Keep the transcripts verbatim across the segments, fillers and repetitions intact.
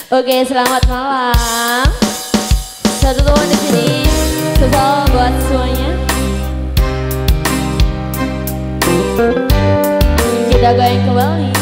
Oke, selamat malam. Satu tahun di sini, spesial buat semuanya. Kita goyang kembali.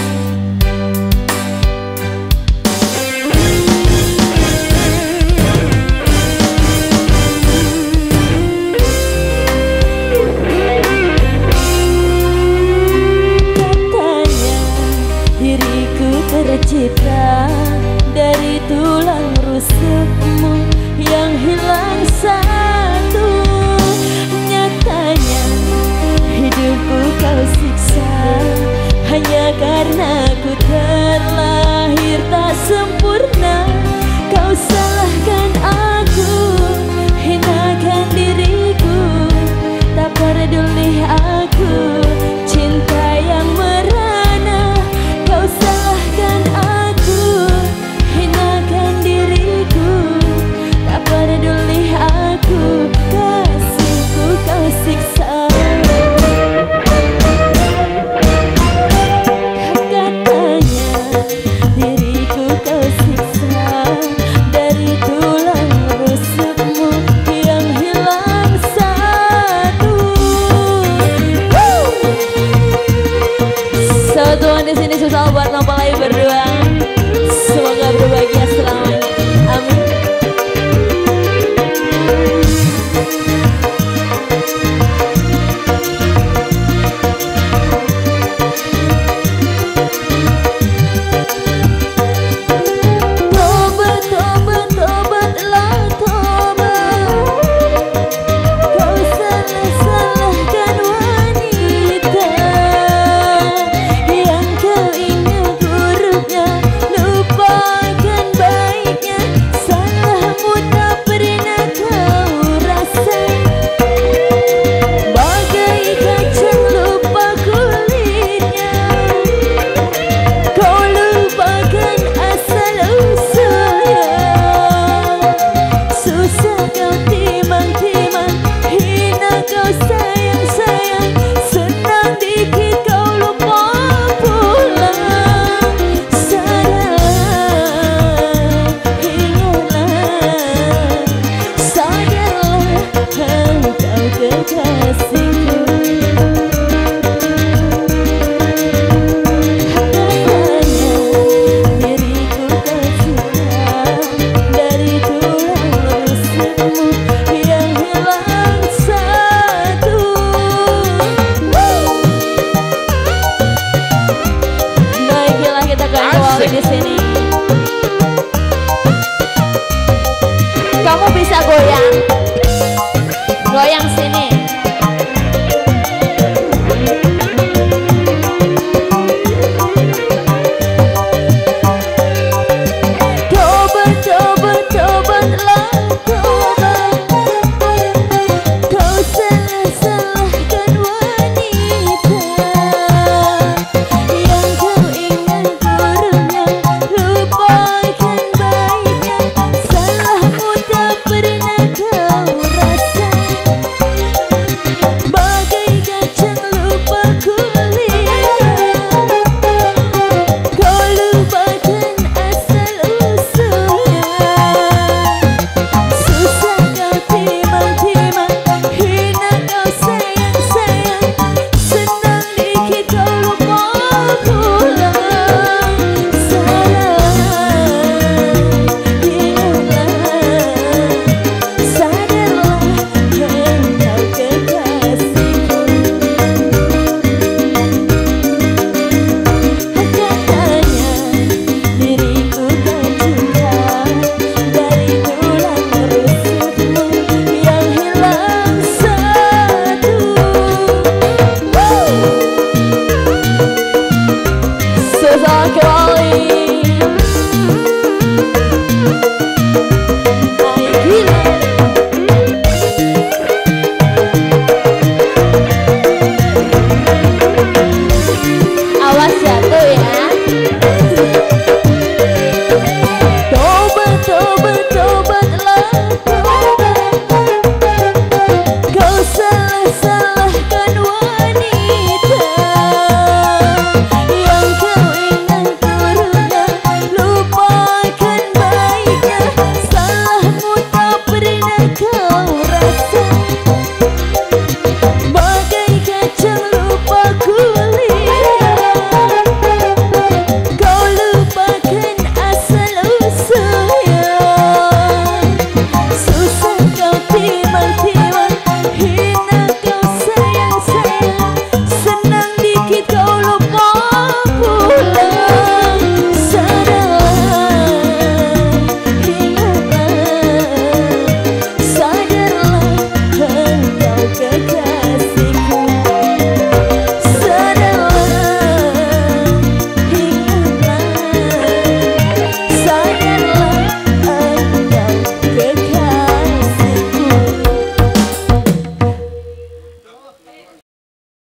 Katanya diriku tercipta dari tulang rusukmu yang hilang satu. Nyatanya hidupku kau siksa hanya karena ku terlahir tak sempurna. Kau salahkan aku, hinakan diriku, tak peduli aku cinta yang merana. Kau salahkan aku, hinakan diriku, tak peduli aku, kasihku kau siksa. Katanya diriku kau siksa dari tulang rusukmu yang hilang satu. Satu di sini susah buat mempelai berdua. Semoga berbahagia selamanya. Amin. Tobat, tobat, tobatlah tobat. Kau salah-salahkan wanita yang kau ingat buruknya, lupakan baiknya. Salahmu tak pernah kau rasa, bagai kacang lupa kulitnya. Kau lupakan asal usulnya, susah kau timang-timang, hina kau sayang-sayang, senang dikit kau lupa pulang. Sadarlah, ingatlah, sadarlah engkau kekasihku. Diriku tercipta dari tulang rusukmu yang hilang satu. Baiklah, kita goyang kembali di sini. Kamu bisa goyang, goyang sini. Tobat, tobat, tobatlah tobat. Kau salah-salahkan wanita yang kau ingat buruknya, lupakan baiknya. Salahmu tak pernah kau rasa, bagai kacang lupa kulitnya. Kau lupakan asal usulnya, susah kau timang-timang, hina kau sayang-sayang, senang dikit kau lupa pulang. Sadarlah, ingatlah, sadarlah engkau kekasihku. Katanya diriku tercipta dari tulang rusukmu yang hilang satu. Susah